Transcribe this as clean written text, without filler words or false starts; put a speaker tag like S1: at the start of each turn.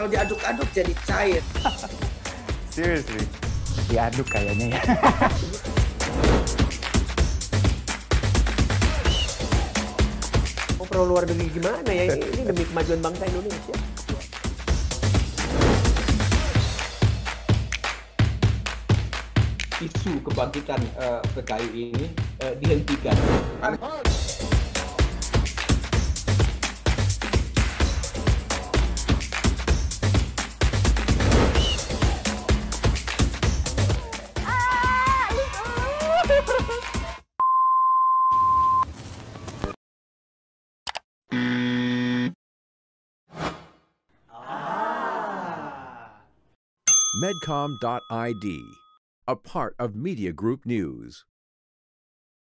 S1: Kalau diaduk-aduk jadi cair.
S2: Seriously? Diaduk kayaknya ya.
S3: Mau perlu luar negeri gimana ya? Ini demi kemajuan bangsa Indonesia.
S4: Isu kebangkitan PKI ini dihentikan.
S5: Medcom.id, a part of Media Group News.